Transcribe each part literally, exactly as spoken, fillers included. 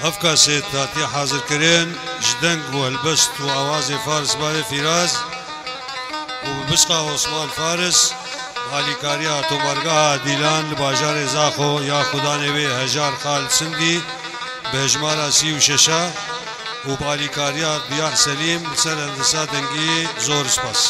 هفكا سيد تاتي حاضر كرين جدنق والبست وآواز فارس باري فراز وبسقى عثمان فارس بالي كاريا تومرگاه ديلان لباجار زاخو يا خدا نبي هجار خالد سندي بهجمارا سي وششا وبالي كاريا ديار سليم سنة هندسة دنگي زور سپاس.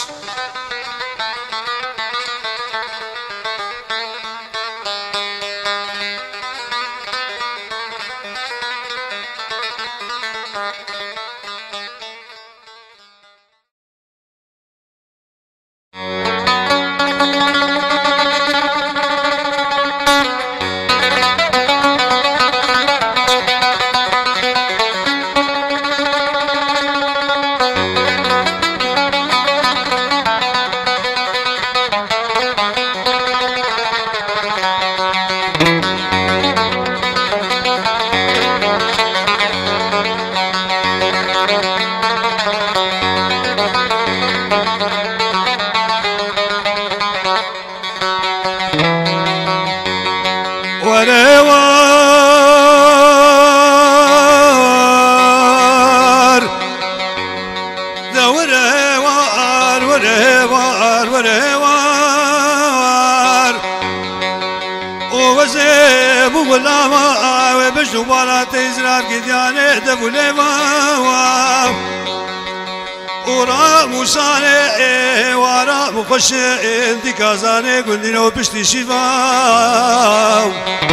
خوش اندی کازانه گندینو پشتی شیفاو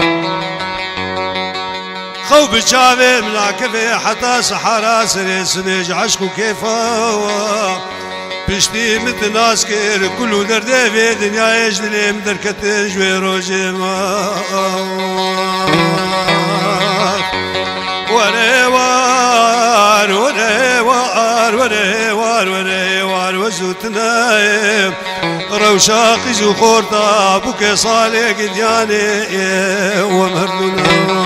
خو بچاوه ملاکفه حتا سحارا سر سبیج عشق و کیفاو پشتی متناس کر کلو درده و دنیایش دلیم درکت جوی روژ ما وره وار وره وار وره وار وره وار وزوتنایم روشاقي زو خورتا بوكي صالح دياني ومردنا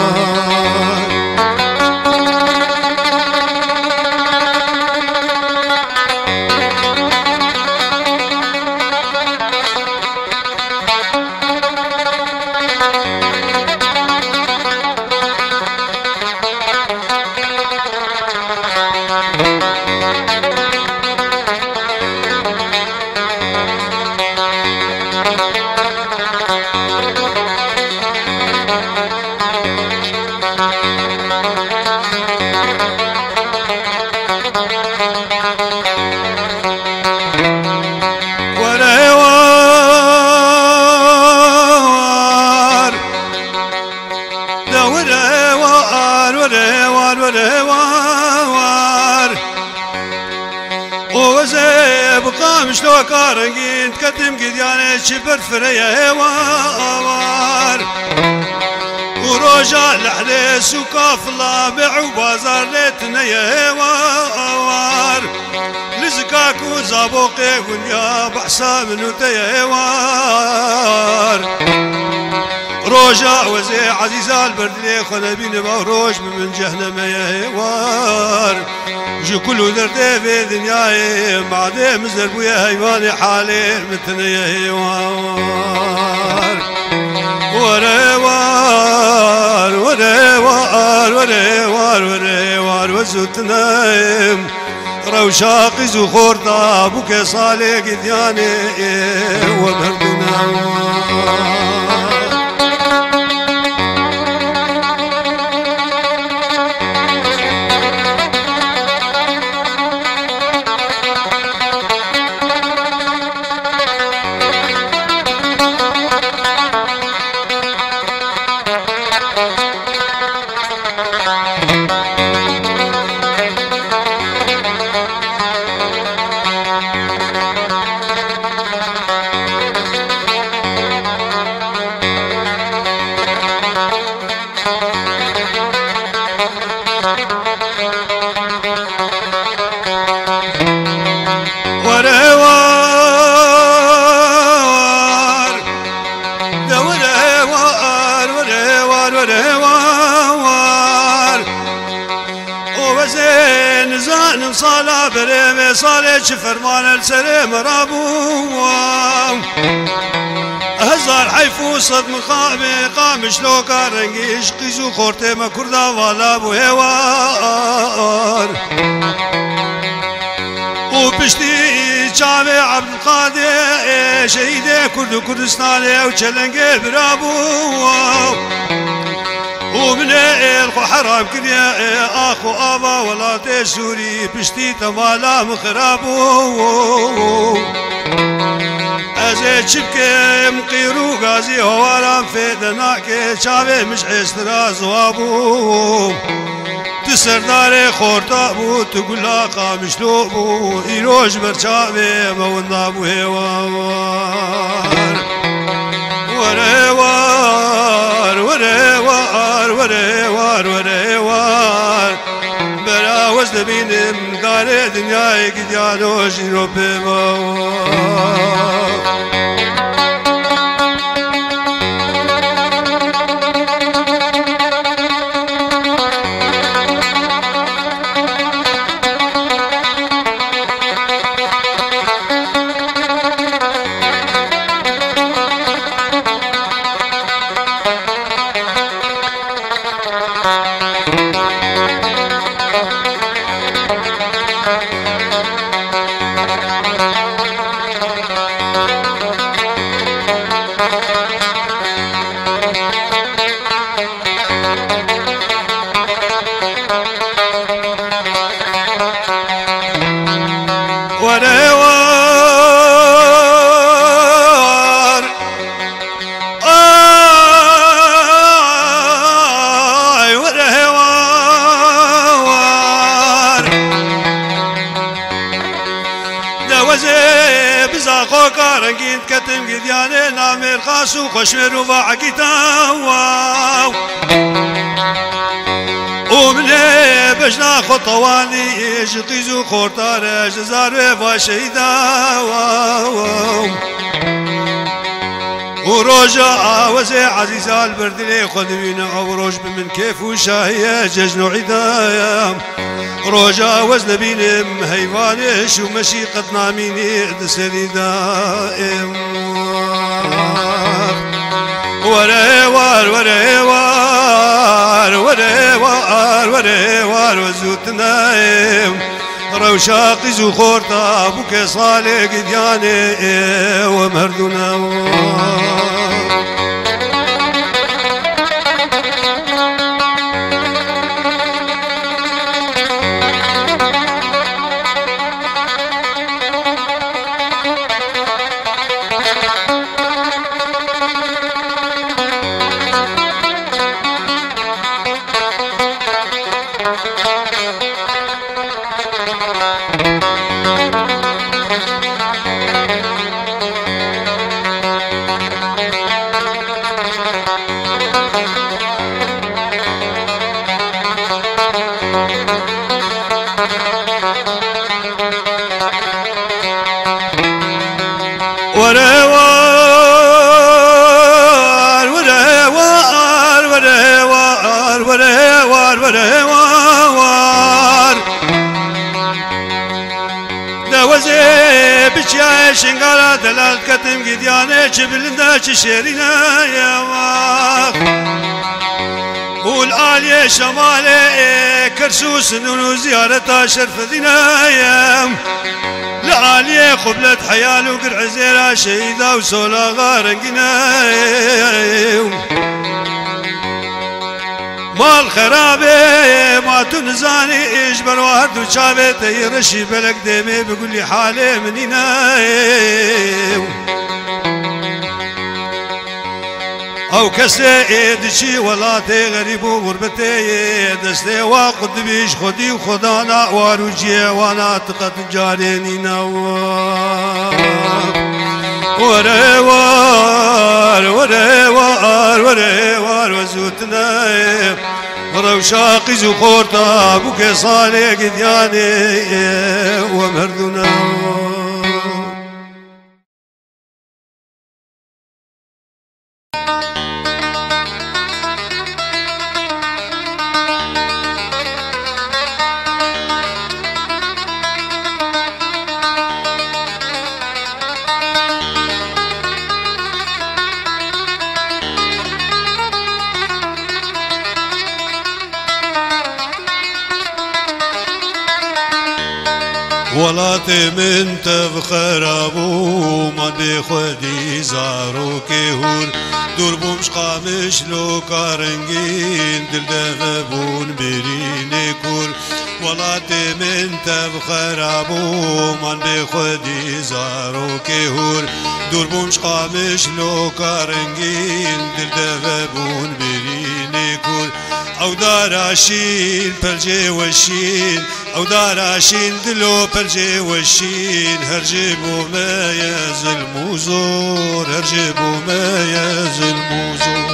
مش لو كارنجين تقدم قديانة شبر فريا هوار وروجا لحليس وكاف الله بيع وبازار ليتنا يا هوار لزكاك وزابوقي ونيا بحساب نوتا يا هوار روجا وزي عزيزة البردلي خنبين بوروج من جهنم يا هوار جو كله درده في دنياي بعدي مزربو يا هيواني حالي متنا يا هوار وريوار وريوار وريوار وريوار وزوتنايم روشاقي زو خورتا بوكي صالح دياني ومردنا صلاة بريمي صالح فرمان السلام رابو هزار وار حيفو صد مقامي قامش لو كارنجيش قيزو خورتي ما كردا والا بو هوار وبشتي جامع عبد القادر شهيد كرد كردستان وشلنجي برابو وبليل خو حرام كريا اخو ابا ولا سوري بشتي تمالا مخرابو ازي شبكي مقيرو غازي هوارام في دناكي شابي مش حسترا زوابو تسرداري خورتا بو تقولا قامش لو بو ايروش برشابي مونا بو هوار وريوار وريوار وريوار وريوار برا وزن بينم داري دنياي قد يانوش يروبي موار وريوار آي وريوار دوزي بزاقو كارنجين كتم قدياني نامير خاصو خشمير وباعكي تاواو ومني بجنا خطواني شقيزو خورتار جزار وشيدا وروجا عاوزي عزيزة البردلي خدمينا وروج بمن كيف وشاهية ججن عدايا روجا وزن بينم هيوانش ومشي قد ناميني دسري دائم وريوار وريوار وريوار وريوار وزوت نايم روشاقي زخورتا بوكي صالح قدياني ومهردنا وريوار وريوار وريوار وريوار وريوار دوزي بشيا شنقارا دلال كتم قدياني جبلنا ششيرنا يا واخ والآلية شمالي كرسوس نونو زيارة شرف ذنايا لآلية قبلت حيال وقرع زيرا شهيدة وسولا غارنقنا مال خرابي ما تنزاني اجبر واحد وشابي تيرشي بلك ديمي بقول لي حالي منينا او كسي دشي ولاتي غريب وغربتي دستي واقد بيش خدي وخدانا واروجي وانا تقد جاريني نوار وريوار وريوار وريوار وزوتنا روشاقي زخورتا بوكي صالح قدياني ومردنا وڵاتێ من تەڤخەرا بوو مادێ خودی زارۆکێ هور دوور بووم شقامش لۆکا ڕەنگین دلدەڤە بوون بێرینێ کوور وڵاتێ من تەڤخەرا بوو مادێ خودی زارۆکێ هور دوور بووم شقامش لۆکا ڕەنگین دلدەڤە بوون بێرینێ کوور ئەو داراشین پەرجێ وەشین ئەو داراشین دلۆ پەرجێ وەشین هەرجێ بۆمەیە زلم و زۆر هەرجێ بۆمەیە زلم و زۆر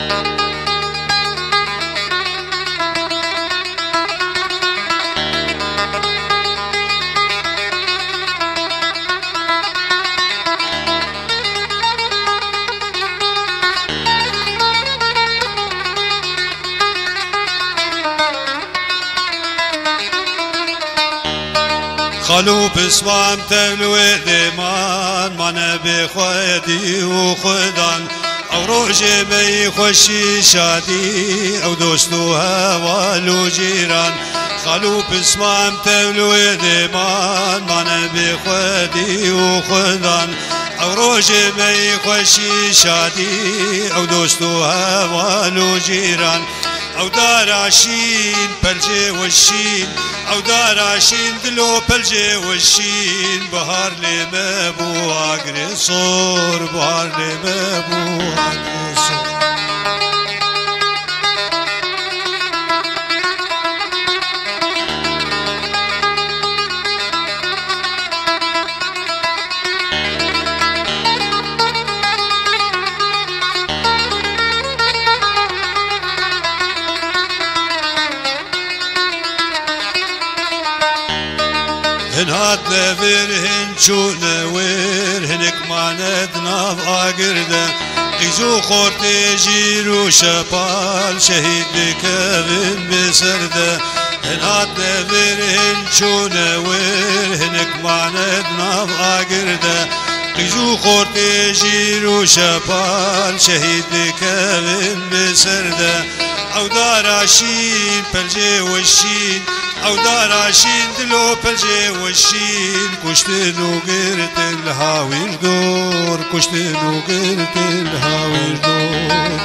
خالو بسوام تلوی دیمان منه به خودی و خودان او روژ می خوشی شادی او دوست و هوالو جیران خالو بسوام تلوی دیمان منه به خودی و خودان او روژ می خوشی شادی او دوست و هوالو جیران او داراشین پلجه وشین او داراشین دلو پلجه وشین بهار لیمه بو آگری سور بهار لیمه بو آگری سور هن هات نفر هن شو نوير هنك ماند ناف آگرده قیزو خورت جیرو شپال شهید بکوین بسرده هن هات نفر هن شو نوير هنك ماند ناف آگرده قیزو خورت جیرو شپال شهید بکوین بسرده او داراشین پلجه وشین او داراشین دلو پلجه وشین کشتن و گرت الهاویر دور کشتن و گرت الهاویر دور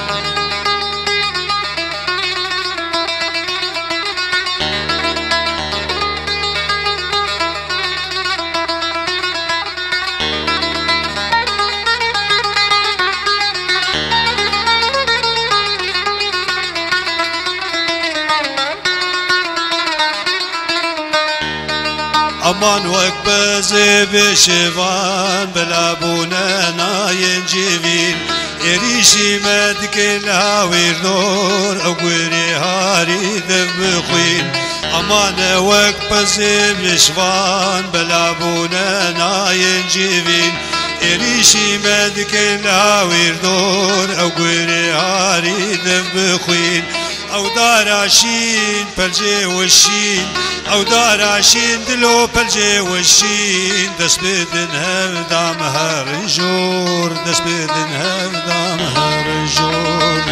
امان وک بزه بشوان بلا بونه ناین جیوین ایریشی مدکل هاویر دور او گوری هاری دف بخوین امان وک بزه بشوان بلا بونه ناین جیوین ایریشی مدکل هاویر دور او گوری هاری دف بخوین او داراشین پلجه وشین او داراشین دلو پلجه وشین دست بدن هفدام هر جور دست بدن هفدام هر جور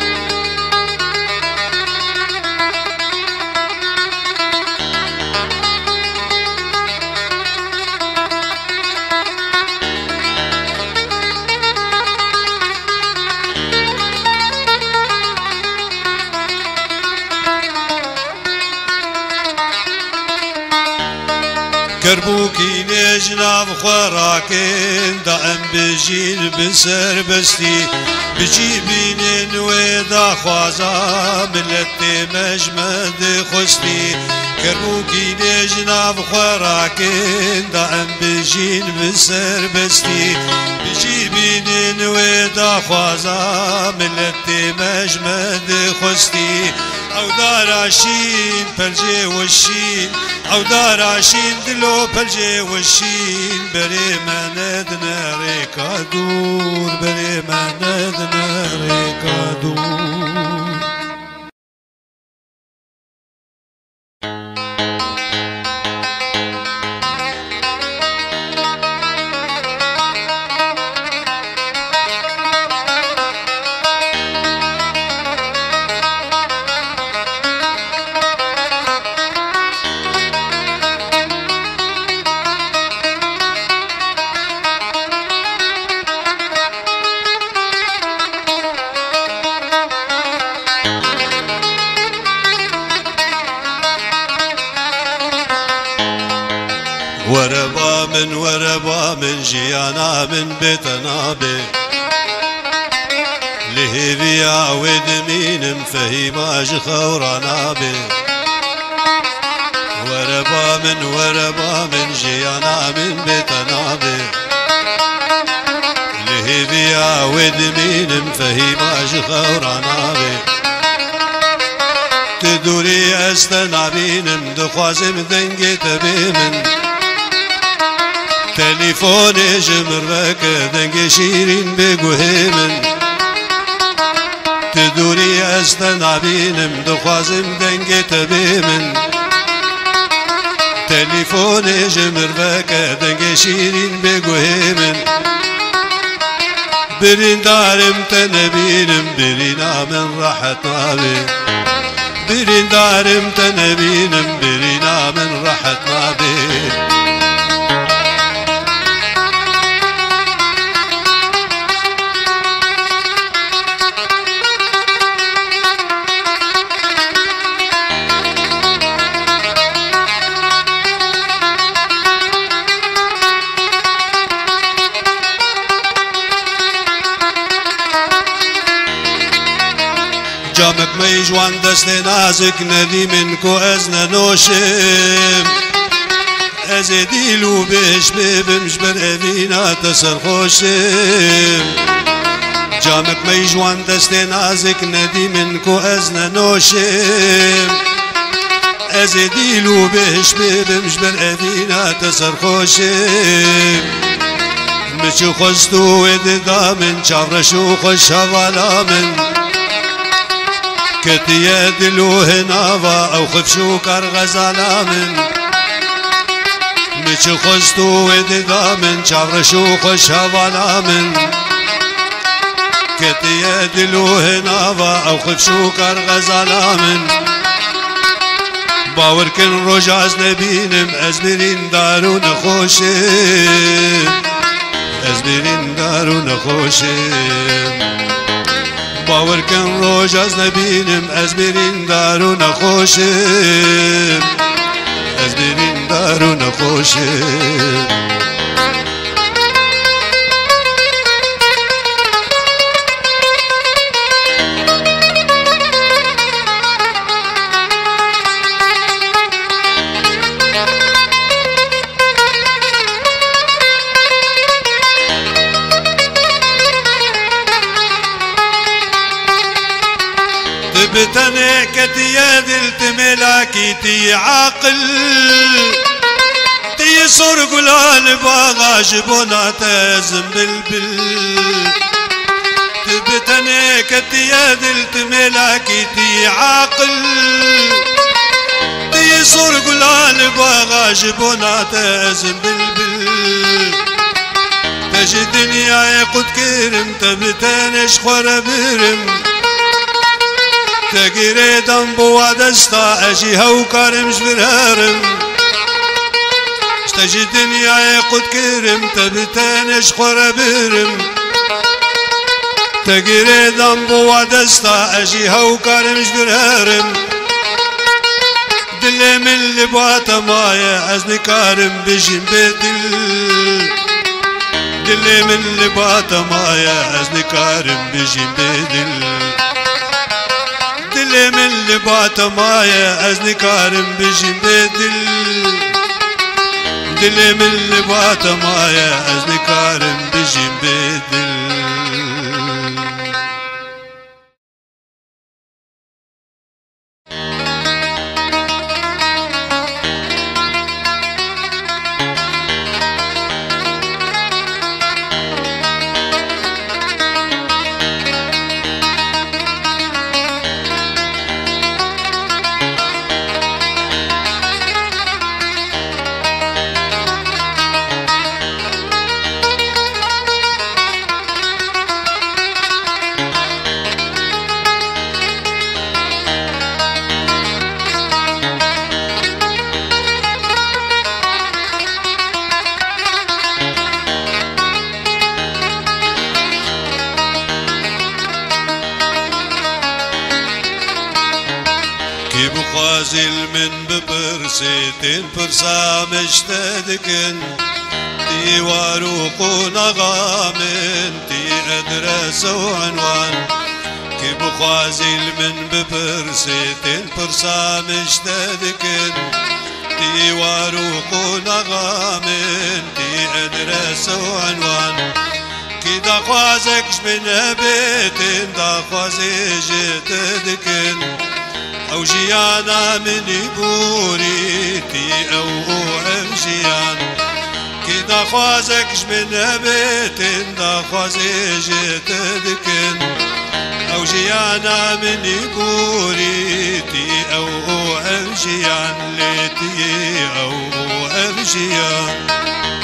کربوکی نجناب خوراکن دائم بجین بسر بستی بجی بینن و دا خوازا ملت مجمد خستی کربوکی نجناب خوراکن دائم بجین بسر بستی بجی بینن و دا خوازا ملت مجمد خستی او داراشین پلجه وشین او داراشین دلو پلجه وشین بری مند نریکا دور بری مند نریکا دور وربا من وربا من جيانا من بيتنا بي لهيبيا ودمين مفهيما جخورانا بي وربا من وربا من جيانا من بيتنا بي لهيبيا ودمين مفهيما جخورانا بي تدوري استنابين دخوازم دنجي تبيمن تليفوني جمر بك دنجي شيرين بقوهيمن تدوري استنابين دخوازم دنجي تبيمن تليفوني جمر بك دنجي شيرين بقوهيمن برين دارم تنبينم برينا من راحتنا بي برين دارم تنبينم برينا من راحتنا بي جامك ميجوان دستي نازك ندي منكو ازنا نوشم ازديلو بيش بيبمش برأفينا تسرخوشم جامك ميجوان دستي نازك ندي منكو ازنا نوشم ازديلو بيش بيبمش برأفينا تسرخوشم مچو خستو اددا من چاورشو خوش حوالا من كتيا دلو هناوا او خفشو كار غزالا من مچو خستو اددا من چاورشو خوش حوالا من كتيا دلو هناوا او خفشو كار غزالا من باور كن روجاز نبينم ازبرين دارو نخوشم ازبرين دارو نخوشم باور کن روز از نبینم از برین دارو نخوشم از برین دارو نخوشم بتني كتيا دلت ملاكي تي عاقل تي صور قلال باغا جبونا تازم بالبل تبتني كتيا دلت ملاكي تي عاقل تي صور قلال باغا جبونا تازم بالبل تجي دنيا يقود كرم تبتنش خور برم تقيري دنبو دستا اجي هاو كارمش برهرم اشتجي دنيا يقود كرم تبتانش خور برم تقيري دنبو دستا اجي هاو كارمش برهرم دلي من لباتا مايا ازني كارم بجيم بدل دلي من لباتا مايا ازني كارم بجيم بدل دلي من لبات مايا ازني كارم بجيم بدل دلي من لبات مايا ازني كارم بجيم بدل برسيتين برسا مشتدكن تي واروق نغامن تي أدرس وعنوان كي بخوازيل من ببرسيتين برسا مشتدكن تي واروق نغامن تي أدرس وعنوان كي دا خوازكش من بيتين دا خوازي جتدكن أو جيانا من بوريتي أو عمجيان كي دا خوازكش من بيتين دا خوازي جتدكن أو جيانا من بوريتي أو عمجيان ليتي أو عمجيان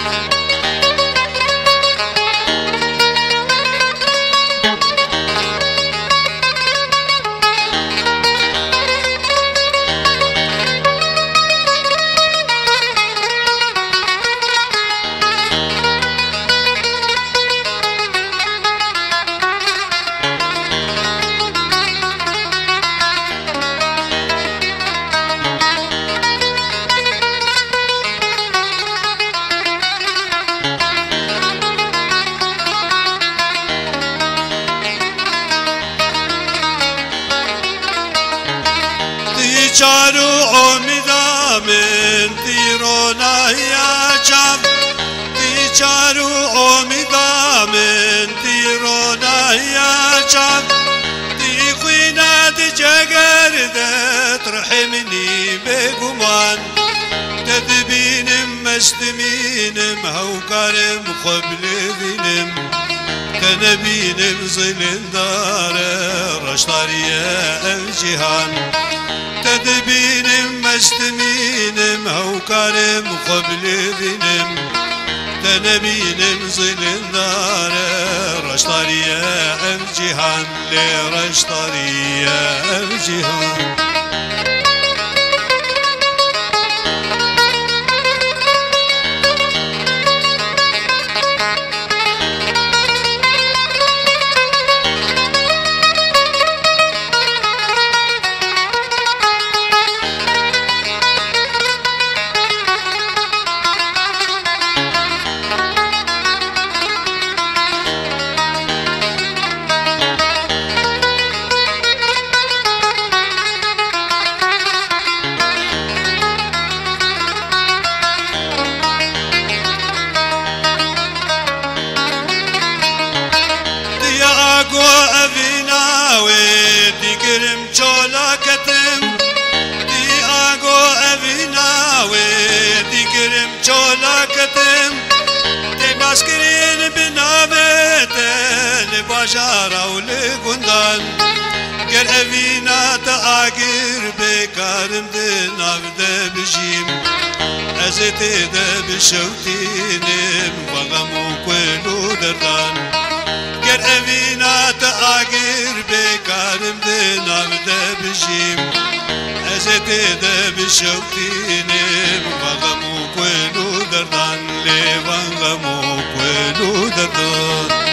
چارو امیدا من تیرونا یا چم تی چارو امیدا من تیرونا یا چم تی خوینات جگر دت رحمني بگمان تدبینم مستمینم هوکارم قبل بینم تنبینم زلندار رشتارية الجهان تدبينم مستمينم هوكارم قبل ذنم تنبينم زلندار رشتارية الجهان لرشتارية الجهان تماسكرين بنابتن بجارة ولقندان قال أبينا تأجر بكارم دناف دبجيم أزت دبشوتينم وغمو كلو دردان قال أبينا تأجر بكارم دناف دبجيم أزت دبشوتينم وغمو كلو دردان لغمو كلو دردان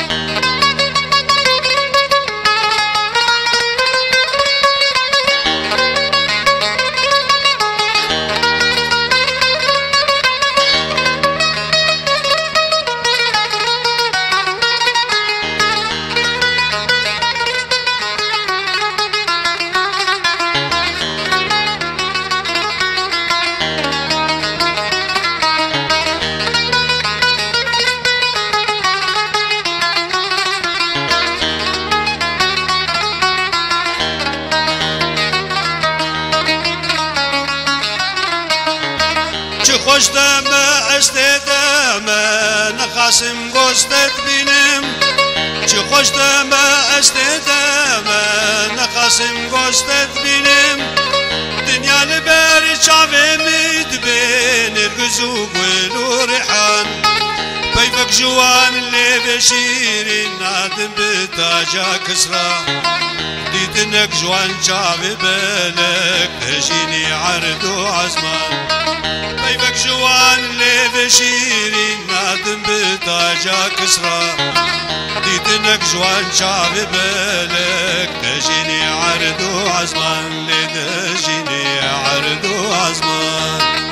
خوش دم استدم نخاسم گستت بینم چه خوش دم استدم نخاسم گستت بینم دنیا لبر چاوه مید بین ارگزو گلو ریحان پیفک جوان لیب شیرین نادم بتاجا کسرا دیدنک جوان چاوه بلک هجینی عرض و عزمان طيبك جوان ليف شيرين نادم بتاجا كسرى ديتنك جوان شعب بالك تجيني عرض وعزمان لتجيني عرض وعزمان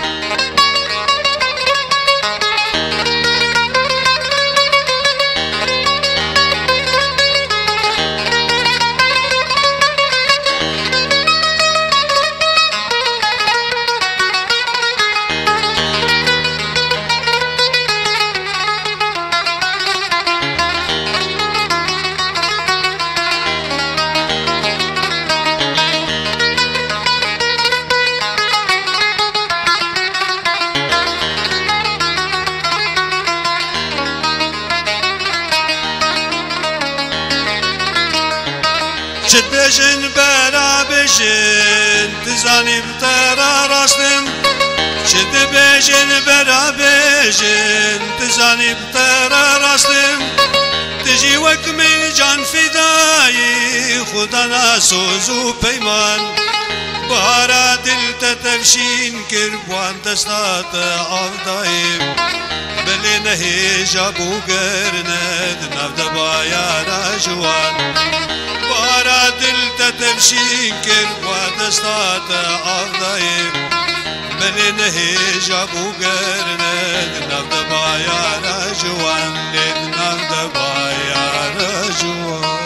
بجن برا بجن تزاني بترى راستم شد بجن برا بجن تزاني بترى راستم تجي وك من جان فداي خدا ناسوز و پیمان بهارا دل تتفشين كربوان دستات عفدايم بلي نهي جابو قرند نفد بايا جوان بهارا دل تتفشين كربوان دستات عفدايم بلي نهي جابو قرند نفد بايا جوان نفد بايا جوان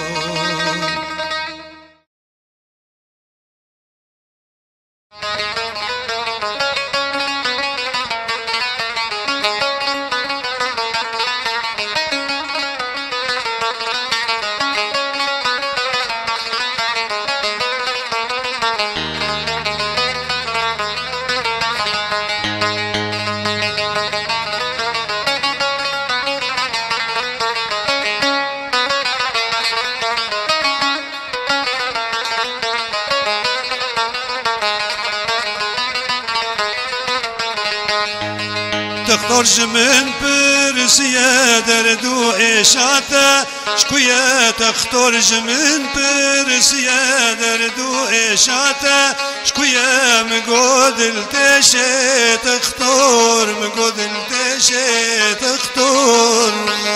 تختارج من برسيا دردو إشاتا شكويا تختارج من برسيا دردو إشاتا شكويا مقود التشي تختار مقود التشي تختار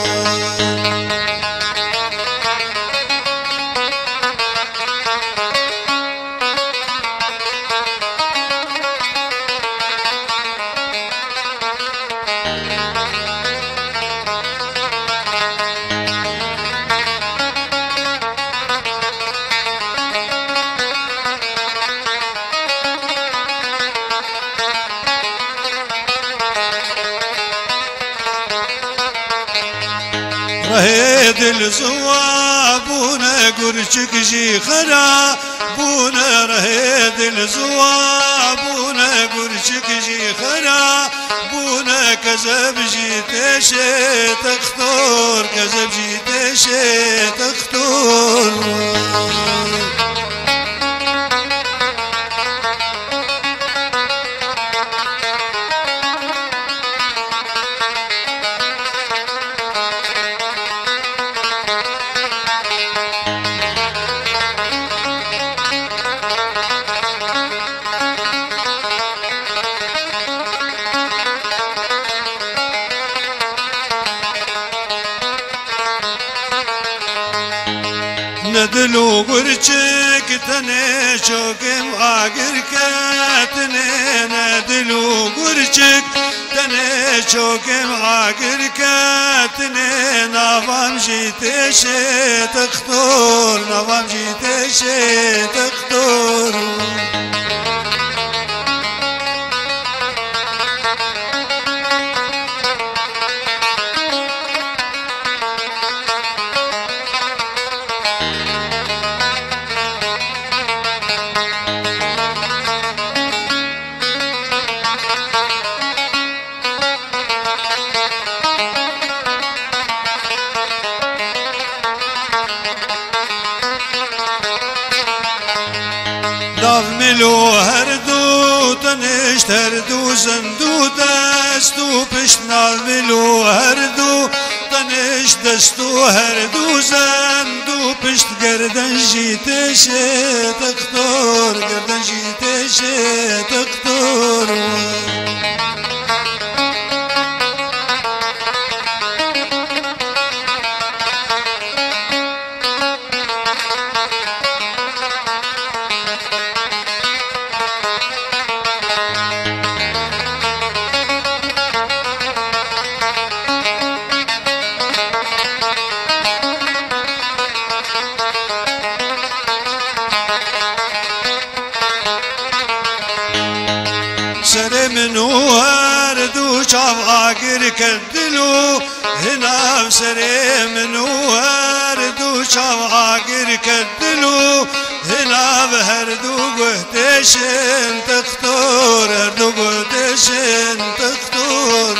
رهيد الزوا بونا قرشك جي خرا بونا رهيد الزوا بونا قرشك جي خرا بونا كذب جي تشي تختار كذب جي تشي تختار ندلو قرشك تني شوكم آقر كاتني ندلو قرشك تني شوكم آقر كاتني نافام جيتشي تختار نافام جيتشي تختار ملو هردو تنشت هردو زندو دستو پشنا ملو هردو تنشت دستو هردو زندو پشت گردن جیتش تختار گردن جیتش تختار سر منو هردو چاو آگر کردلو هنام سر منو هردو چاو آگر کردلو هنام هردو گهتشن تختار هردو گهتشن تختار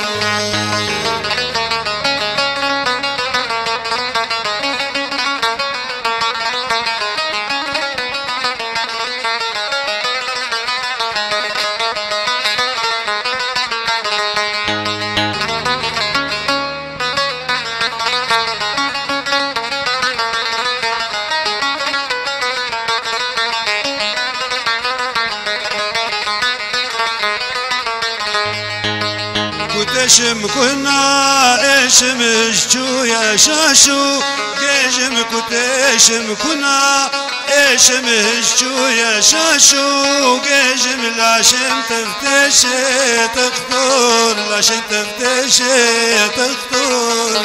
كنا إشمش جو يا شاشو جيجم كتشم كنا إشمش جو يا شاشو جيجم لاشم تفتش تختار لاشم تفتش تختار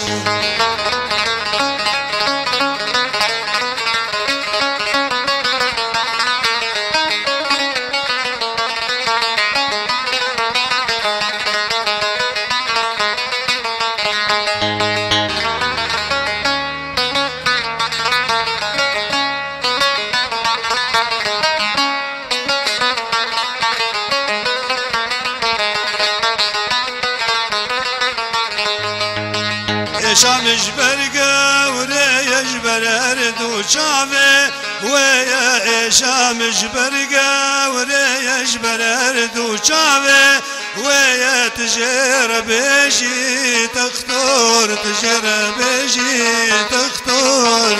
شامش برقا وريش برارد وشافي ويا شامش برقا وريش برارد وشافي ويا تجر بيجي تختار تجر بيجي تختار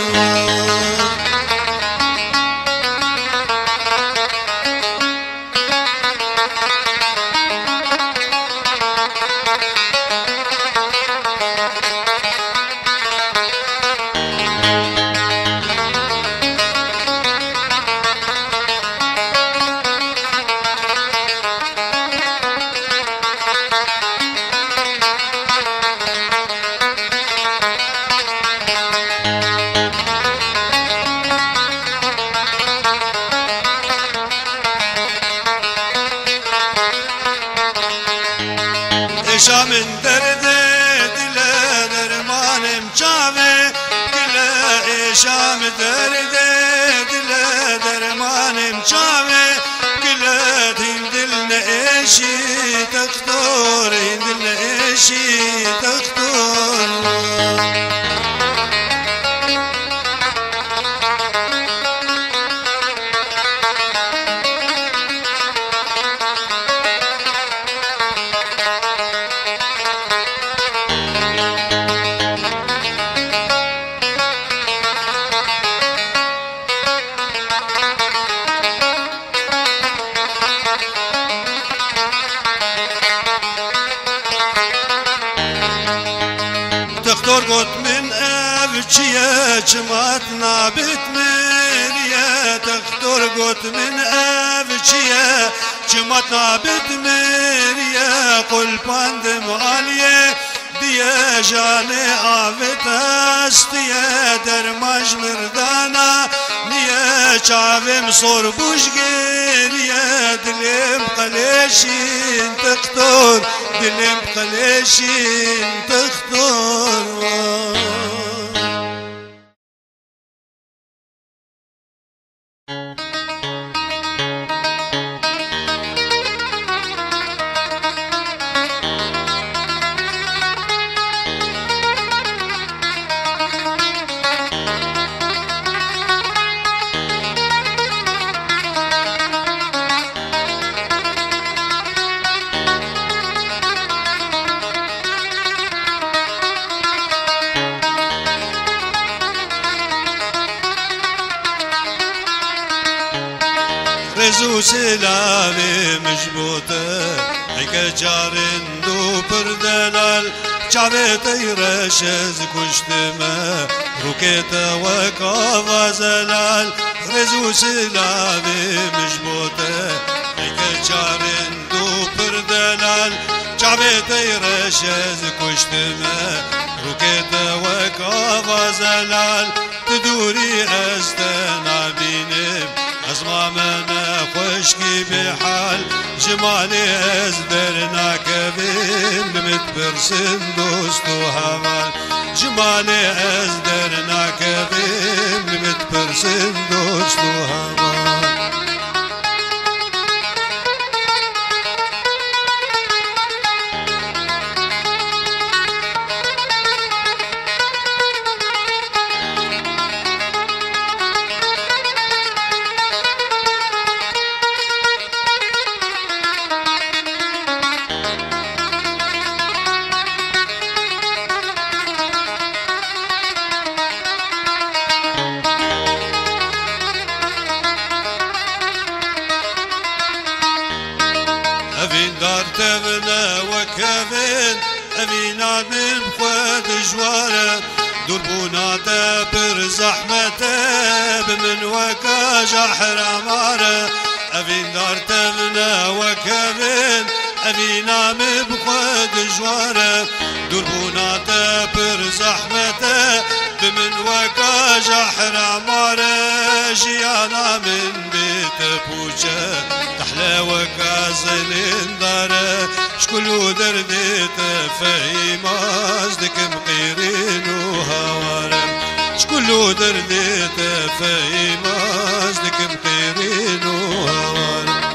شامن درد دل درمانم چاوه دل شام درد دل درمانم چاوه دل دل نشی تختار دل نشی تختار دكتور قلت من أبكية جمعت نابت مريا دكتور قلت من أبكية جمعت نابت مريا قل باندم عليه ديا جاني عافت استيا درماج مردانا نيا چاوم صور بوش گريا دلم قليشين تختار دلم قليشين تختار رزو سلاوی مجبوطه هيك جارن دو پردلال چاوه تیرش از کشتمه روکت وکاوا زلال رزو سلاوی مجبوطه هيك جارن دو پردلال چاوه تیرش از کشتمه روکت وکاوا زلال تدوری از تنابینم أزما من خوشكي بحال جمالي أزدرنا كبير متبرسم دوست وهمال جمالي أزدرنا كبير متبرسم دوست وهمال أبينا من بخواد جوارة دربونا تبر زحمة بمن وكا جحر عمارة أبين دار تبنا وكابين أبينا من بخواد جوارة دربونا تبر زحمة بمن وكا جحر عمارة جيانا من بيت بوجة تحلى وكا زلين دارة شكلو دردي تفهيم أزدك مقيرين وهوارم شكلو دردي تفهيم أزدك مقيرين وهوارم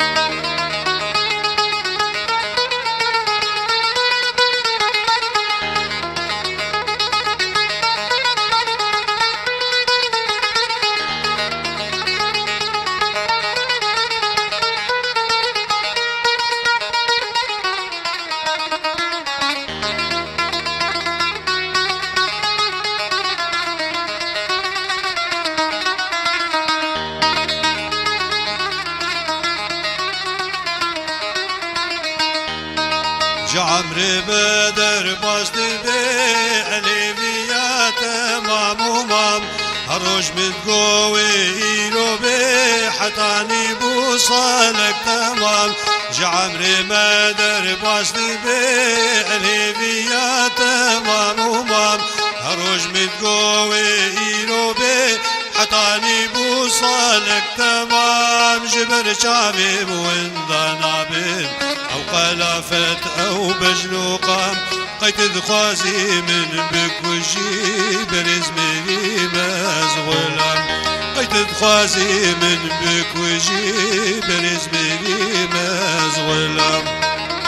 عمري بدر باستي بأليفيا تمام ومام هروج متقوي إيلو بي حتاني بوصلك تمام جعمري بدر باستي بأليفيا تمام ومام هروج متقوي إيلو بي حتاني بوصلك تمام جبر شعبي وندنا بين أو قلافت أو بجلوقام قيت ذخازي من بك وجيب رزمي مازغلام قيت ذخازي من بك وجيب رزمي مازغلام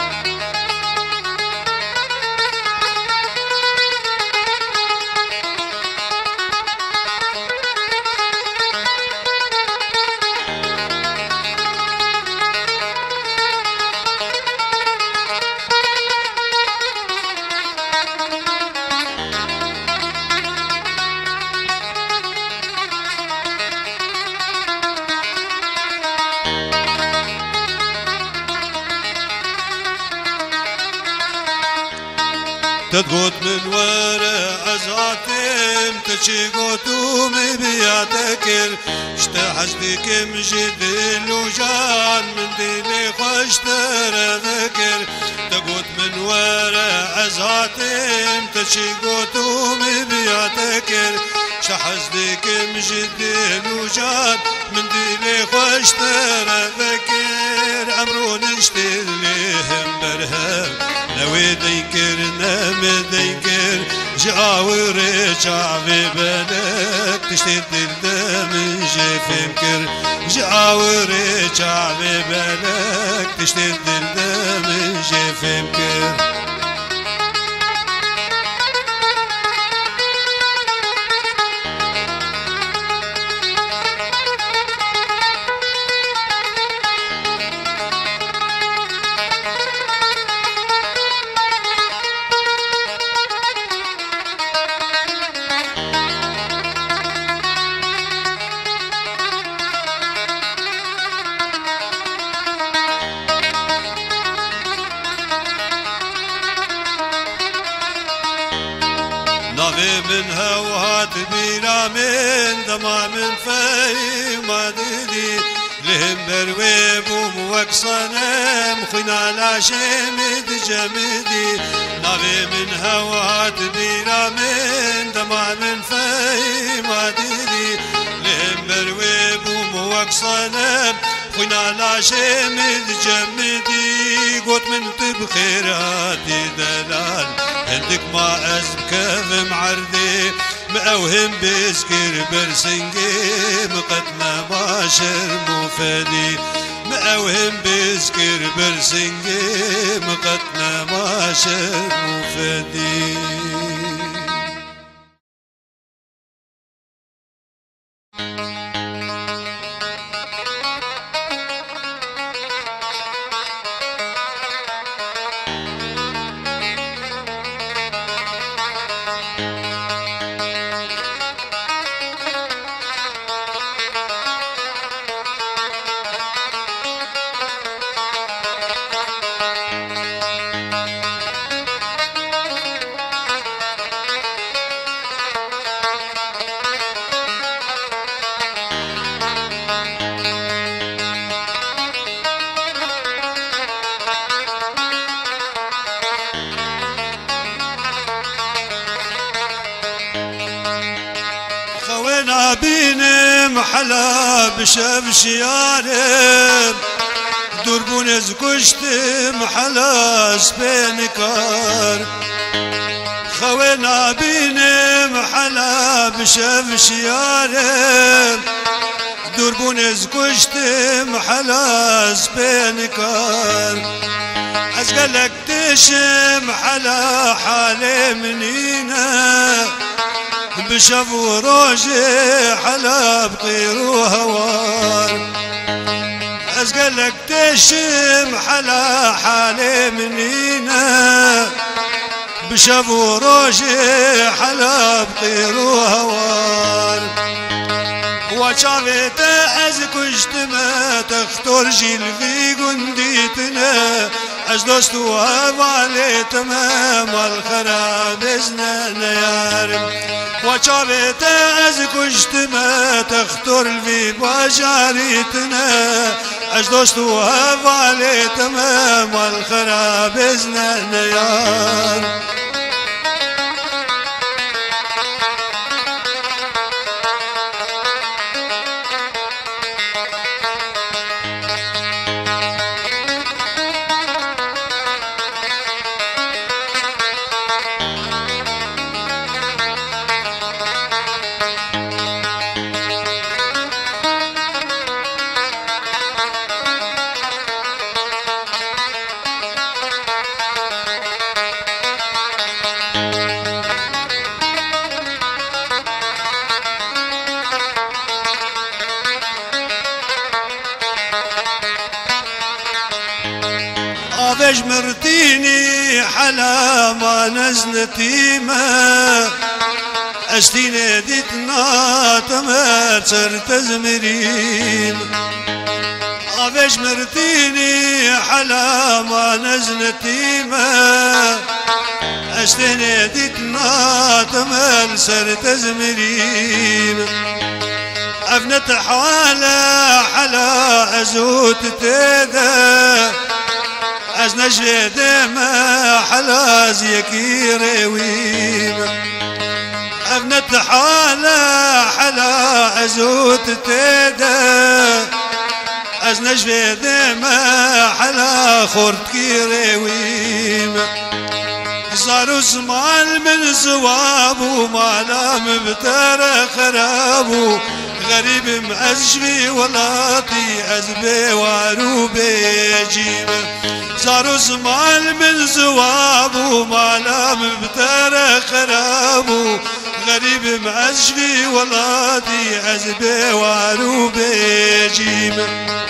تتقوت من ورا أزعتم تشي قوتوم بياتكر اشتحزتك مجد اللوجان من ديني خوش ترى ذكر تقوت من ورا أزعتم تشي قوتوم بياتكر شحزتك مجد اللوجان من ديني خوش ترى ذكر عمرو نشتل لهم برهام نوي ذكر نام ذكر جاور شعبي بلك تشتد الدم جفمكر جاور شعبي بلك تشتد الدم جفمكر من هوات بيرا من دما من في مددي لهم برويب وموك صنم خنا لا شمد جمدي نبي من هوات بيرا من دما من في مددي لهم برويب وموك صنم خنا لا شمد جمدي قوت من طب خيراتي دلال عندك ما أزبك معردي مأوهم بسكر برسنجي مقدمة باشر مفادي مأوهم بسكر برسنجي مقدمة باشر مفادي نبینم حلا بشب شیارم دربون از کشتم حلا سپین کار خواه نبینم حلا بشب شیارم دربون از کشتم حلا سپین کار از گلک تشم حلا حال منینه بشب و روج حلا بطير وهوار از قلك تشم حلا حالي منينا بشب و روج حلا بطير وهوار وشافت از كشت ما تختار جيل في قنديتنا از دوست و حوالی تمام الخراب ازنا یارم و چابت از کشت ما تختار الفی باجاریتنا از دوست و حوالی تمام الخراب ازنا یارم آفش مرتيني حلا ما نزنتي ما اشتيني ديتنا تمر صرت زمرين آفش مرتيني حلا ما نزنتي ما اشتيني ديتنا تمر صرت زمرين افنت حوالا حلا ازوت تدا از نجد ما حلا زيكي رويم ابنت حالا حلا ازوت تدا از نجد ما حلا خورتكي رويم صاروا زمان من زوابو مالا مبتر خرابو غريب معزبي ولاتي أزبي وارو بيجيب صاروا زمان من زوابو مالا مبتر خرابو غريب معزبي ولاتي أزبي وارو بيجيب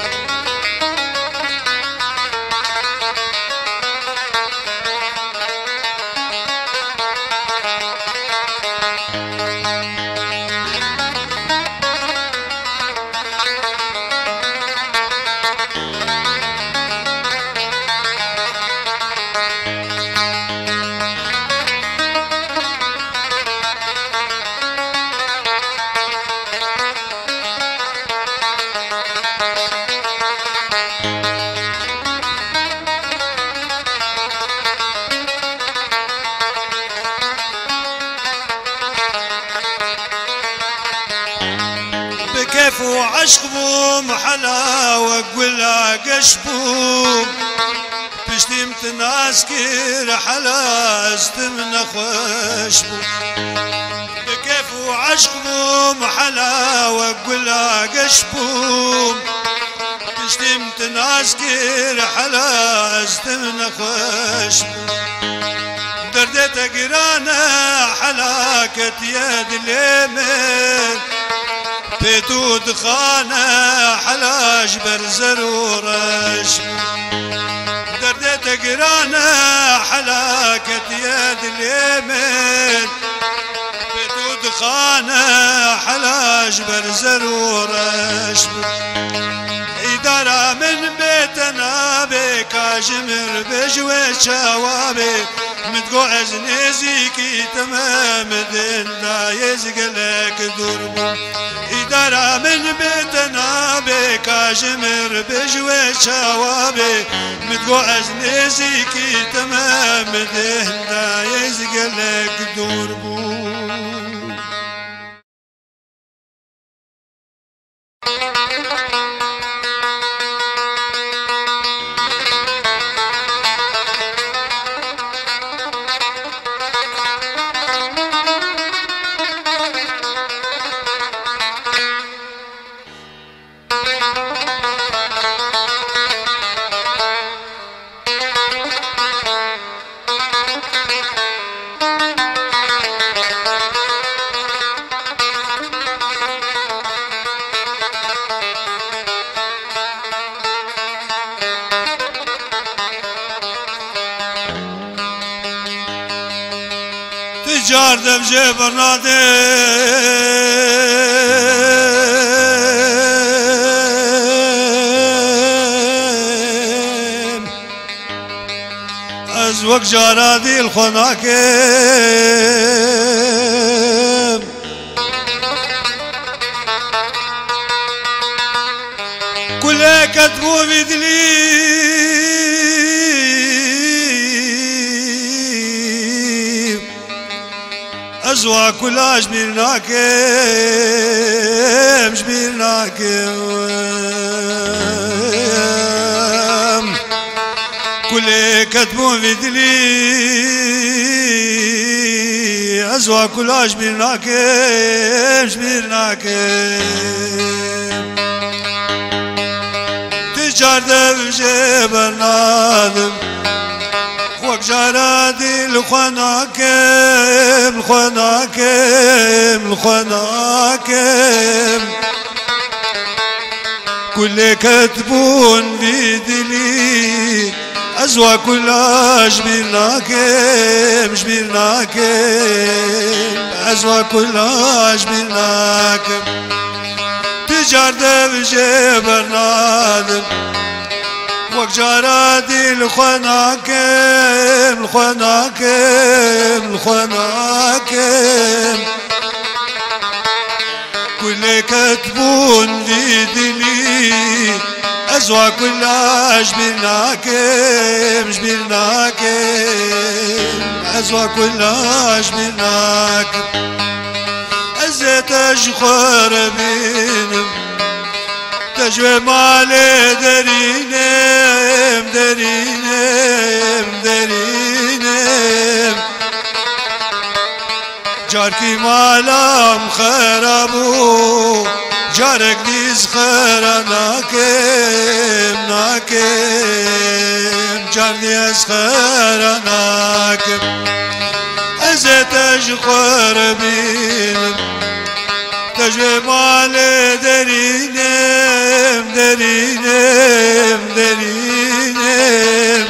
كيف وعشق بوم حلا وقولا قشبوم بشتمت ناس كير حلا استمنا خوشبوم بكيف وعشق بوم حلا وقولا قشبوم بشتمت ناس كير حلا استمنا خوشبوم دردت قرانا حلاكت يد اليمين بيتود خانه حلاج برزر ورش دردت قرانه حلاكت يد اليمين بيتود خانه حلاج برزر ورش إدارة من بيتنا بكاجمر بجوي شوابي متقوعز نزيكي تمام دين لا يزقلك دربو إدارة من بيتنا بكاجمر بجوي شوابي متقوعز نزيكي تمام دين لا يزقلك دربو تجار دمجي برنادم از وقت جارادي الخناكم كل كتبوا بدلي أزوى كل جبيرناكم جبيرناكم كل كتبوا بدلي أزوى كل جبيرناكم جبيرناكم تجار دمجي برنادم وك جارادي الخناكم الخناكم الخناكم كل كتبون بيدلي أزوى كل جبيرناكم جبيرناكم أزوى كل جبيرناكم تجار دمجي برنادم وك جارادي الخناكم الخناكم الخناكم كل كتبون بيدلي أزوى كل جبيرناكم جبيرناكم أزوى كل جبيرناكم أزيت أجخر بينم تجوي مالي درينم درينم درينم جاركي مالام خرابو جارك ديز خرا ناكم ناكم جار ديز خرا ناكم أزيت أجخر بينم تجوي مالي درينم درينم درينم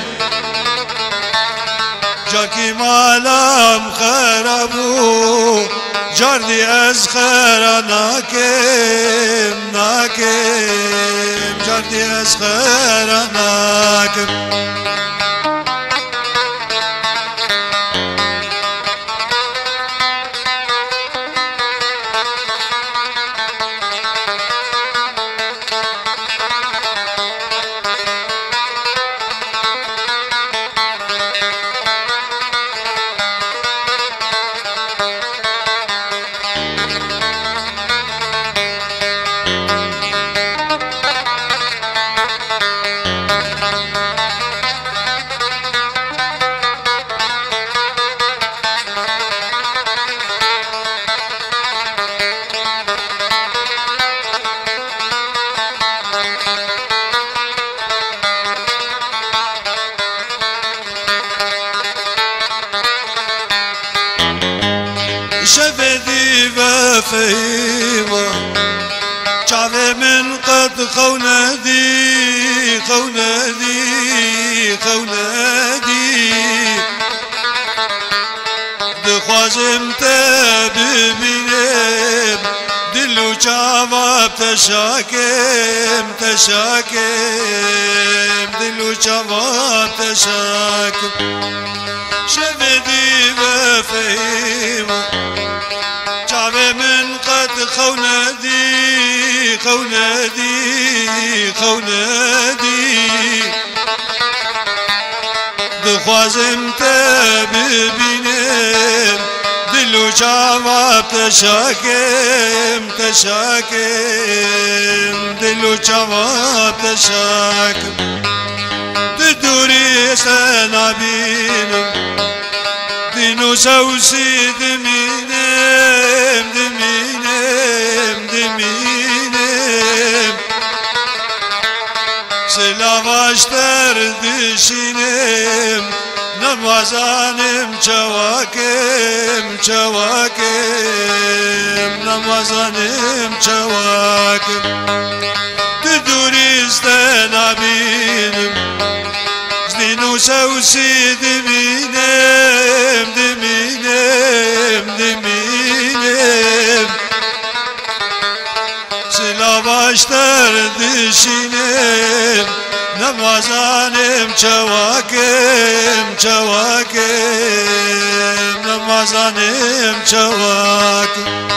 جاكي مالام خرابو جاردي أزخر ناكم ناكم جاردي أزخر ناكم شفدي وفيما شعبي من قد خوندي خوندي خوندي دخوازم تببينم دلو شعب تشاكم تشاكم دلو شعب تشاكم شفدي وفيما شعبي من قد خوندي خوندي خوندي دخوازم تببينم دلو شعب تشاكم تشاكم دلو شعب تشاكم تدوري سنابينم دينو سوسي دمينم دمينم دمينم سلافاشتر دشينم نمازانم چواكم چواكم نمازانم چواكم تدوري استنابينم زدينو سوسي دمينم دمينم باشتر دشینم نمازانم چواکم چواکم نمازانم چواکم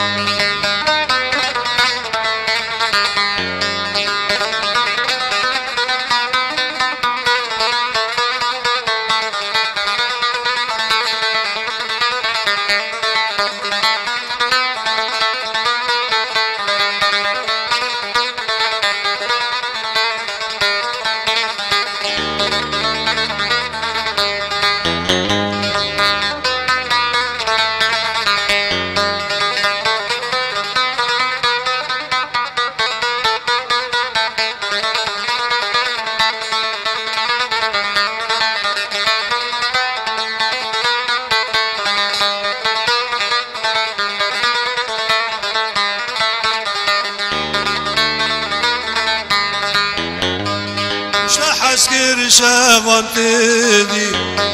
حسكر شافن تدي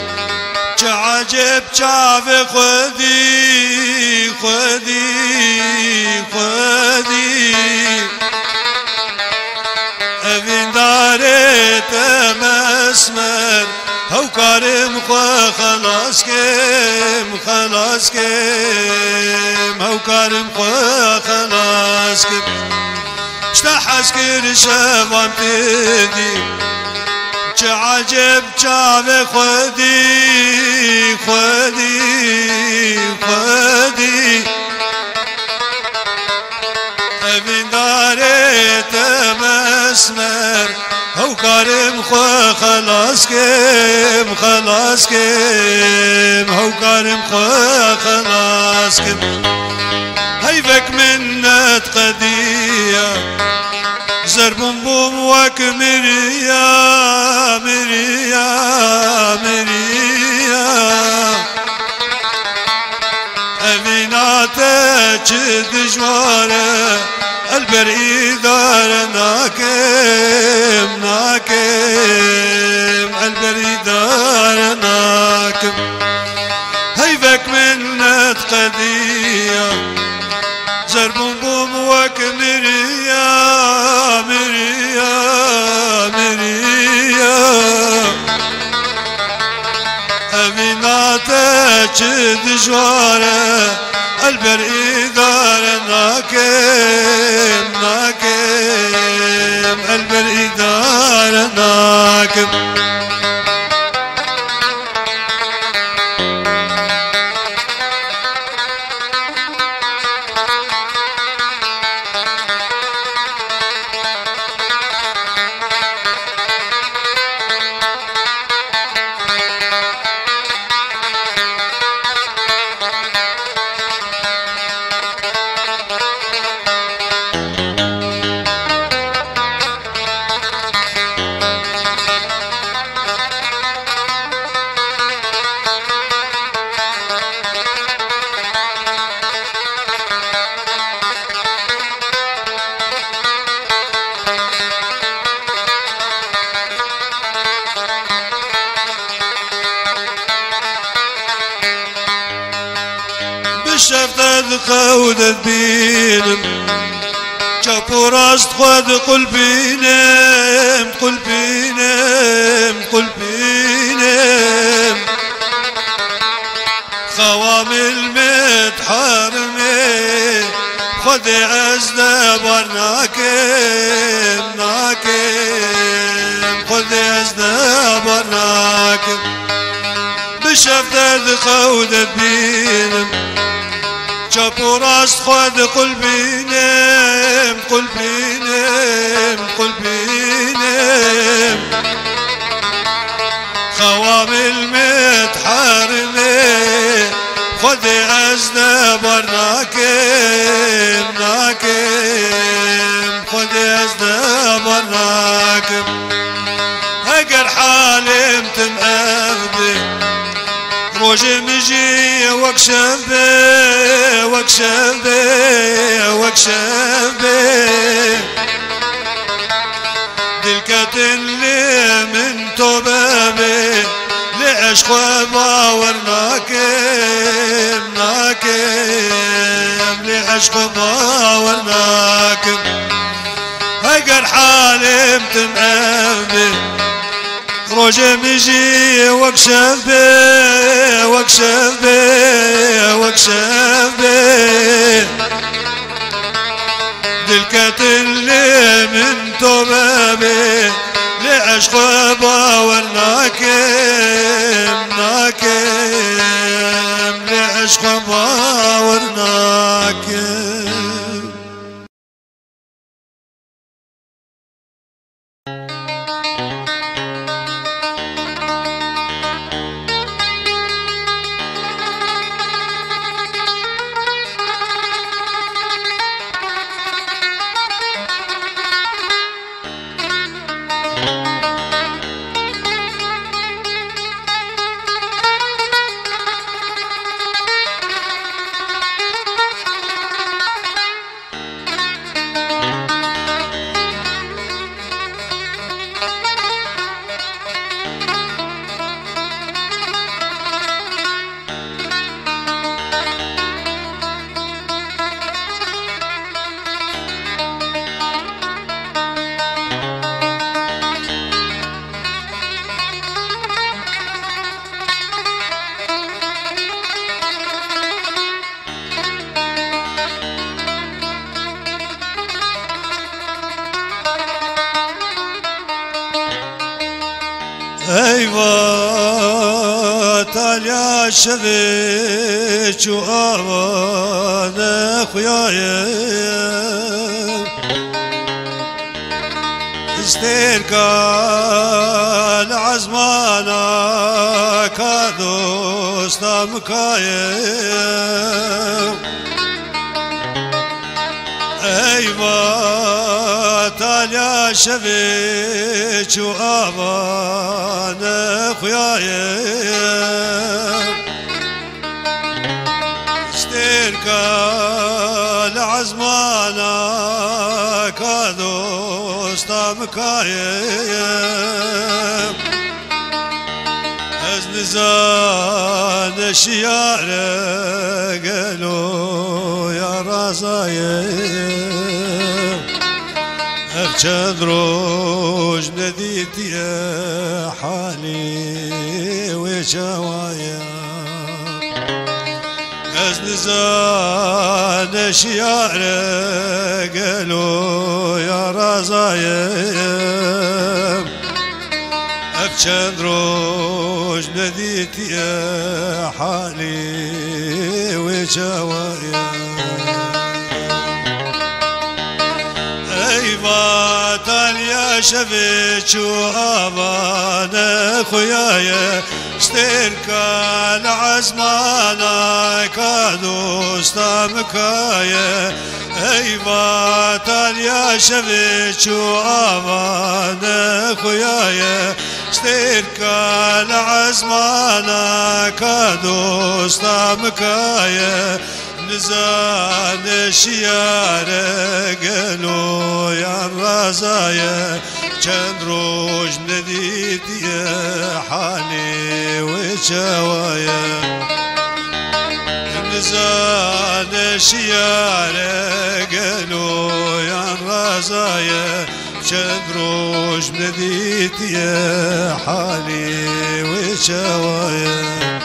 عجب شاف خدي خدي خدي أبين داري تمسمر هو كارم خو خلاص كم خلاص كم هو كارم خو خلاص كم حسكر شافن تدي عجب شاف خدي خدي خدي ابن داري تمسمر هو كارم خو خلاص كم خلاص كم هو كارم خو خلاص كم هيفك منت قدية زربون بوم وك مريا مريا مريا أميناتك دجوارة البرئي دار ناكم ناكم البرئي دار ناكم هيفك منت قدية زربون بوم وك مريا مريا مريا أميناتك دجوارة البرئي دار ناكم ناكم البرئي دار ناكم شفتت خودت بينم شافوا راس خد قلبينم قلبينم قلبينم خوامل متحرمي خد عزنا برناكم ناكم خد عزنا برناكم بشفتت خودت بينم شافوا راس خد قلبينم قلبينم قلبينم خوامل متحرمي خد عزنا برناكم ناكم خد عزنا برناكم هقر حالي متمأبدي روجي مجي واكشف بي واكشف بي واكشف بي دلكت اللي من توبابي لعشق باور ناكم ناكم لعشق باور ناكم وگر حالم تمامي روجه مجي واكشف بي واكشف بي واكشف بي دلكت اللي من طبابي لعشق باور ناكم ناكم لعشق باور ناكم ايوا تاليا شبيك وانا خويايا استركا العزمانا كادوستا مكايا ايوا تاليا شبيك وانا خويايا استركا العزمانا كادوستا مكايا ازنزان شيارة قالوا يا رازايا ارشد روج نديت يا حالي وشوايا ازنزان شيارة قالوا يا رازايا ارشد روج نديت يا حالي وشوايا ايوا تاليا شبيك وابانا خويايا استركا العزمانا كادوستا مكايا ايوا تاليا شبيك وابانا خويايا استركا العزمانا كادوستا مكايا نزان شيارة قالوا يا الرزايا كان روج نديت يا حالي وشوايا نزان شيارة قالوا يا الرزايا كان روج نديت يا حالي وشوايا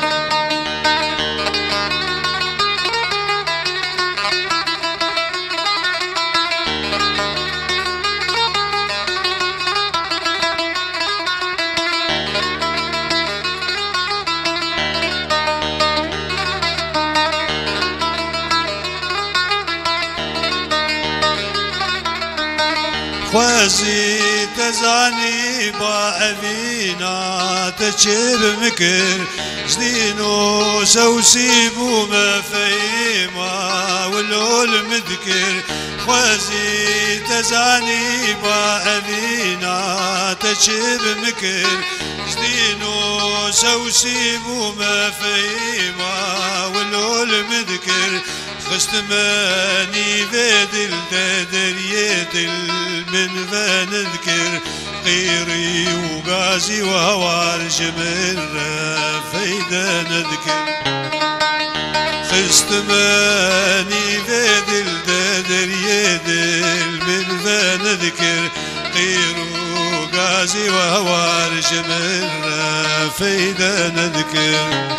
خوازي تزاني بأبينا تشيب مكر جدينو سوسيبو ما فيما ولول مذكر خوازي تزاني بأبينا تشيب مكر جدينو سوسيبو ما فيما ولول مذكر خستماني بدل دريت من فنذكر قيري وقازي وهوار جمر فايدة نذكر خستماني بدل دريت من فنذكر وازي وهوار جمر فايدة نذكر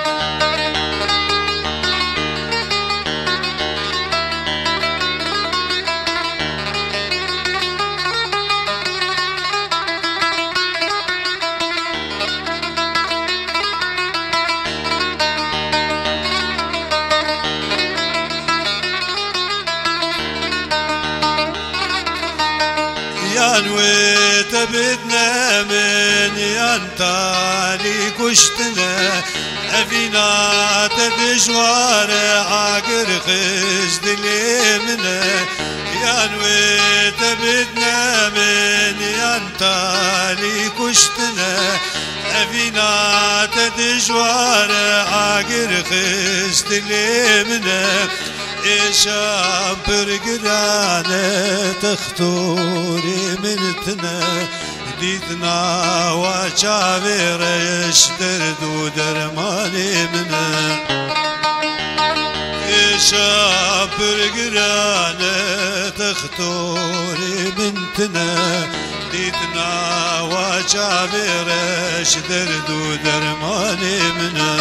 يانويت بدنا من ينتالي كشتنا أفينا تدجوار عاقر خزد اليمنا يانويت بدنا من ينتالي كشتنا أفينا تدجوار عاقر خزد اليمنا إيشام برقرانة تختوري منتنا ديدنا وشابيرش درد ودرماني منا إيشام برقرانة تختوري منتنا ديدنا وشابيرش درد ودرماني منا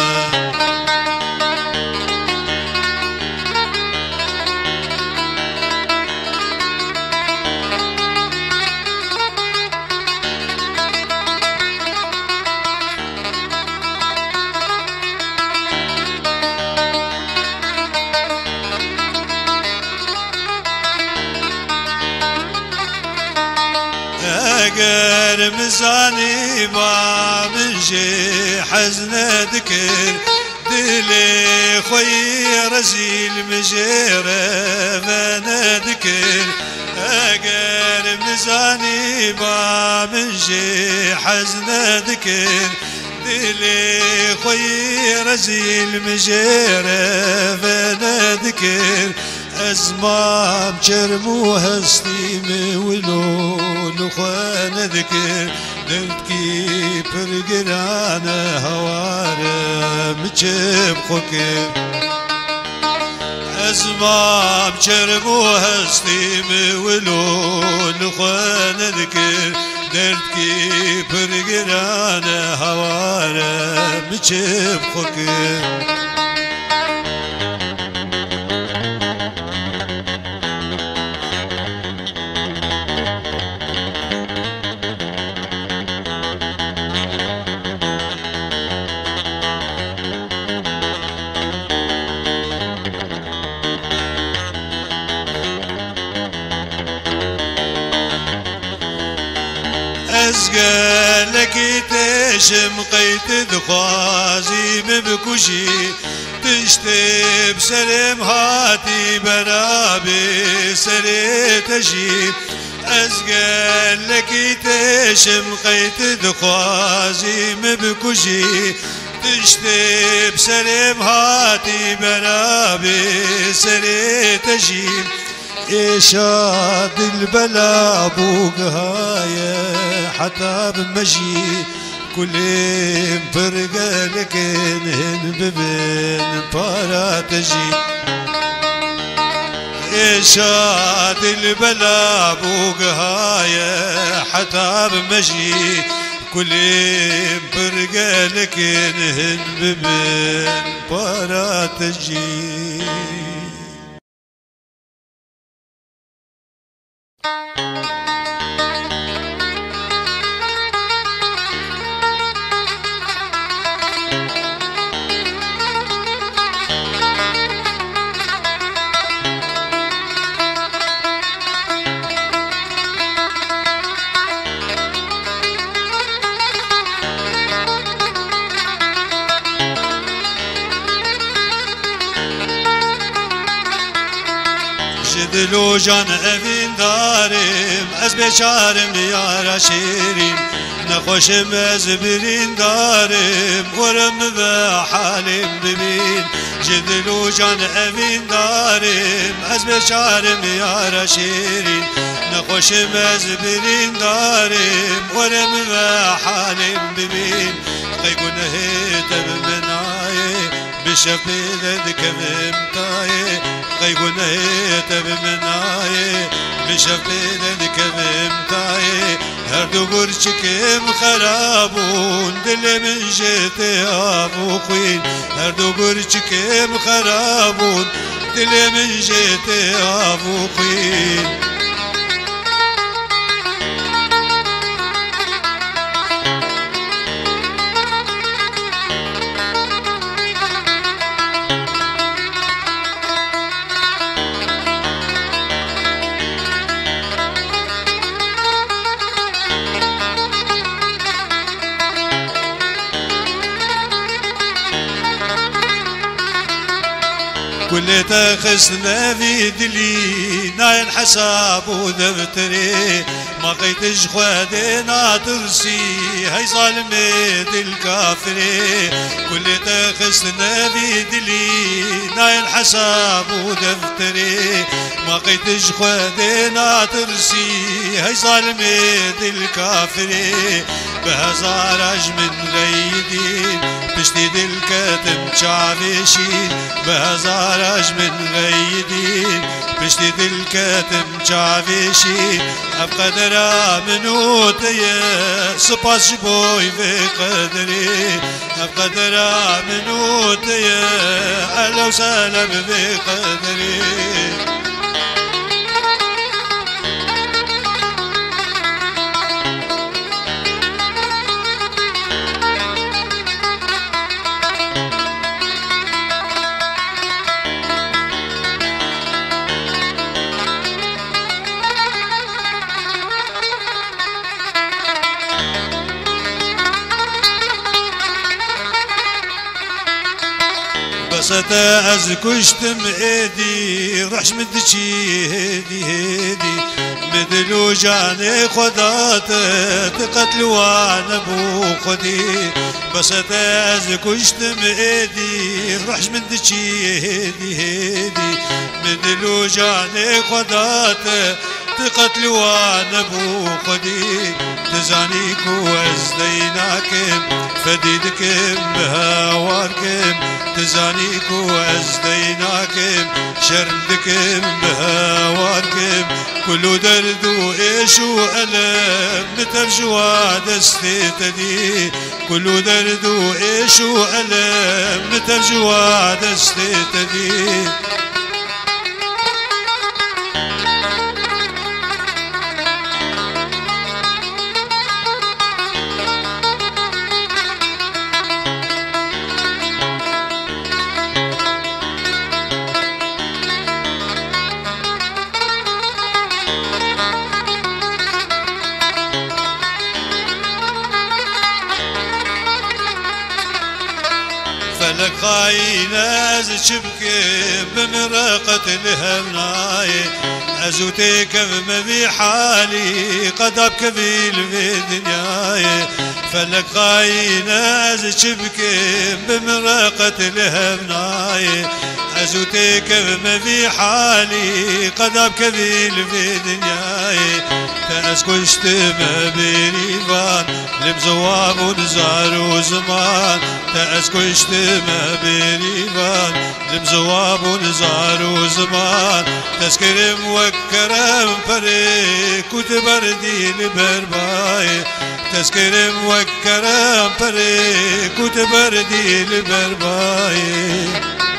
اگر مزاني ما منجي حزن ذكر دلي خوي رزيل مجيرة فانا ذكر اگر مزاني ما منجي حزن ذكر دلي خوي رزيل مجيرة فانا ذكر أزمام جرمو هستيم ولول خوانا ذكر دلتكي برقرانا هوارا مجيب خوكر أزمام جرمو هستيم ولول خوانا ذكر دلتكي برقرانا هوارا مجيب خوكر أزقالك تشم قيت دخوازي ببكوشي تشتي بسلم هاتي برابي سري تجيب أزقالك تشم قيت دخوازي ببكوشي تشتي بسلم هاتي برابي سري تجيب إيشاد البلا بوق هاي حتى بمجي كل فرقة لكن ببين بارا تجي إيشاد البلا بوق هاي حتى بمجي كل فرقة لكن ببين بارا تجي دلو جان evin darım ez beçarım yara şirin نخوشم از برین دارم ورم و حالم ببین جدلو جان evin دارم از beçarım yara şirin نخوشم از برین دارم ورم و حالم ببین قيقونه تب مناي بشفيد ذكمم تاي قيقونه تب مناي بشفيد ذكمم تاي هردو گرچکم خرابون دل من جت آبو خوین هردو گرچکم خرابون دل من جت آبو خوین كل تخسنا في دلي ناين حساب ودفتري ما قيتش خوادنا ترسي هاي ظالمي دل كافري كل تخسنا في دلي ناين حساب ودفتري ما قيتش خوادنا ترسي هاي ظالمي دل كافري بهزارج من غيدين بشتي دل كتم شعبشين بهزارج من غيدين بشتي دل كتم شعبشين أبقدر منوتي سباس بوي بقدري أبقدر منوتي أهلا وسهلا بقدري بسطة از كشتم ايدي رحش مدشي هيدي هيدي مدلو جاني خدات تقتلوا وانا بو خدي بسطة از كشتم ايدي رحش مدشي هيدي هيدي مدلو جاني خدات تقتلوا وانا بو خدي تزانيكو ازديناكم فديدكم بهواركم تزانيكو ازديناكم شردكم بهواركم كلو درد وايش والم نترجوا دستي تدي كلو درد وايش والم نترجوا دستي تدي فلك خاين از شبكي بمرقة الهمناي ازوتيك بمبي حالي قدب كبيل في دنياي فلك خاين از شبكي بمرقة الهمناي ازوتيك بمبي حالي قدب كبيل في دنياي تأسكشت ما بريفان لمزواب ونزار وزمان تأسكشت ما بريفان لمزواب ونزار وزمان تسكرم وكرم فريك وتبردي لبرباي تسكرم وكرم فريك وتبردي لبرباي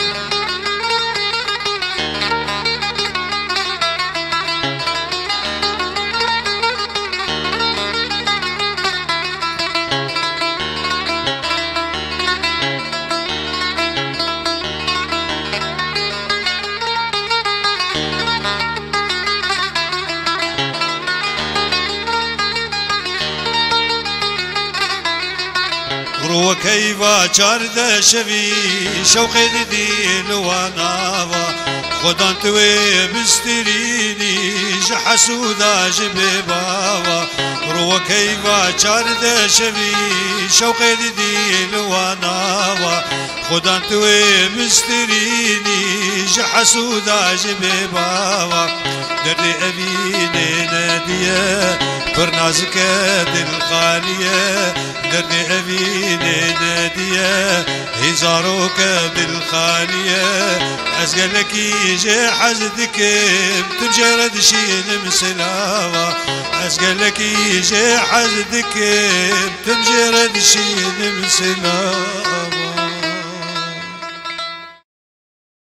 وكيفا چارده شوی شوق دل وناوا خدان توی بسترینی جحسودا جب باوا رو كيفا چارده شوی شوق دل وناوا خدان توی بسترینی جحسودا جب باوا درد أبيني نادية برنازك دل خالية درد أبيني نادية هزاروك دل خالية أزقلك يجي حزدك تمجرد شين مسلاوة از گلکی جه حزدکم تم جرد شین مسنا